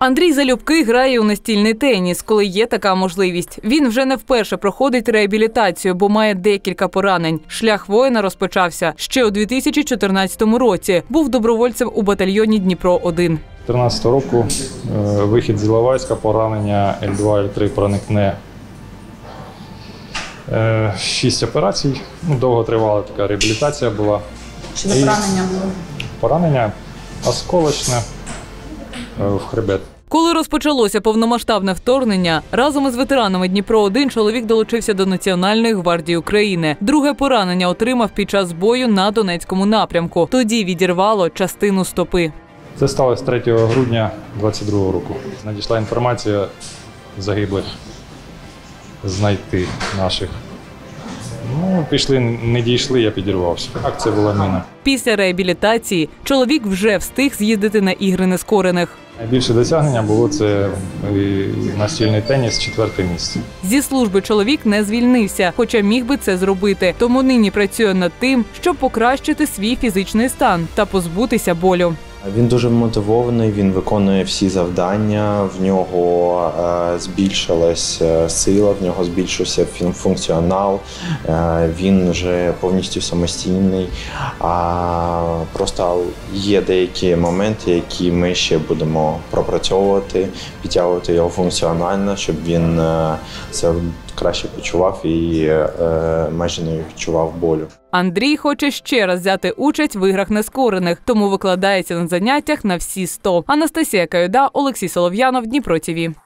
Андрій залюбки грає у настільний теніс, коли є така можливість. Він вже не вперше проходить реабілітацію, бо має декілька поранень. Шлях воїна розпочався ще у 2014 році. Був добровольцем у батальйоні «Дніпро-1». 2014 року вихід з Іловайська, поранення L2, L3 проникне. 6 операцій. Довго тривала така реабілітація була. Що за поранення було? Поранення осколочне в хребет. Коли розпочалося повномасштабне вторгнення, разом із ветеранами Дніпро-1 чоловік долучився до Національної гвардії України. Друге поранення отримав під час бою на Донецькому напрямку. Тоді відірвало частину стопи. Це сталося 3 грудня 2022 року. Надійшла інформація загиблих знайти наших. Пішли, не дійшли, я підірвався. Акція була міна. Після реабілітації чоловік вже встиг з'їздити на ігри нескорених. Найбільше досягнення було це настільний теніс, 4-те місце. Зі служби чоловік не звільнився, хоча міг би це зробити. Тому нині працює над тим, щоб покращити свій фізичний стан та позбутися болю. Він дуже мотивований, він виконує всі завдання, в нього збільшилась сила, в нього збільшився функціонал, він вже повністю самостійний. Просто є деякі моменти, які ми ще будемо пропрацьовувати, підтягувати його функціонально, щоб він це краще почував і майже не відчував болю. Андрій хоче ще раз взяти участь в іграх нескорених, тому викладається на заняттях на всі 100. Анастасія Каюда, Олексій Солов'янов, Дніпро ТВ.